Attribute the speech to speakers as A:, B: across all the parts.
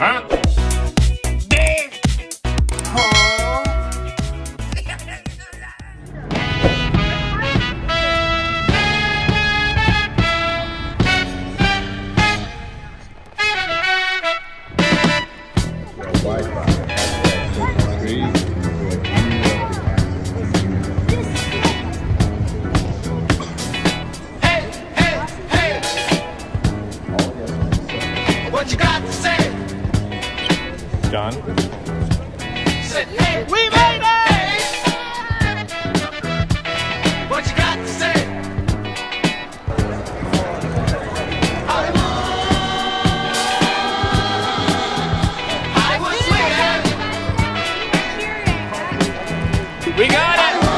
A: Huh?
B: What you got to say?
A: John?
B: Say, hey, we made it! What you got to say? Hollywood swinging!
A: We got it!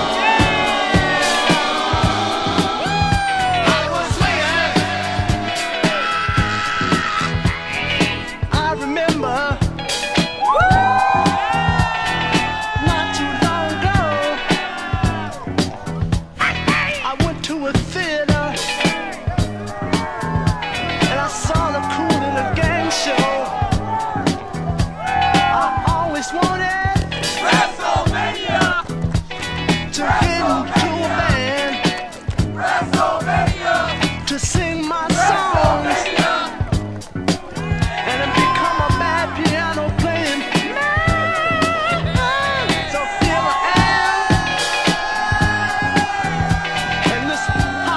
C: To sing my songs and then become a bad piano playing man. So feel I am, and this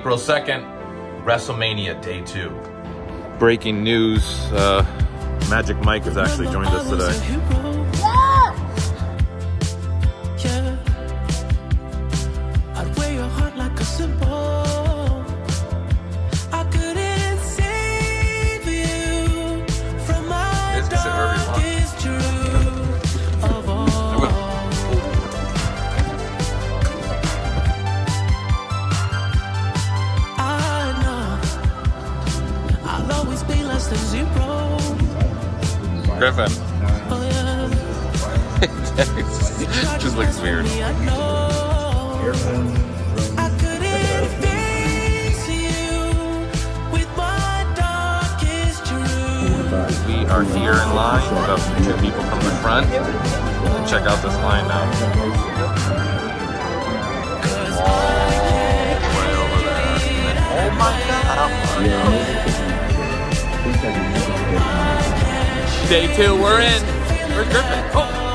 D: April 2nd, WrestleMania Day 2.
A: Breaking news, Magic Mike has actually joined us today.
C: I'd wear your heart like a symbol. I couldn't save you from my darkest truth of all. I know I'll always be less than zero.
A: Griffin.
C: Oh yeah.
A: Just looks weird.
C: I couldn't face you with my darkest truth.
A: We are here in line, about 2 people from the front. And check out this line now. All the way over there. And oh my god! Day 2, we're in. Where's Griffin? Oh!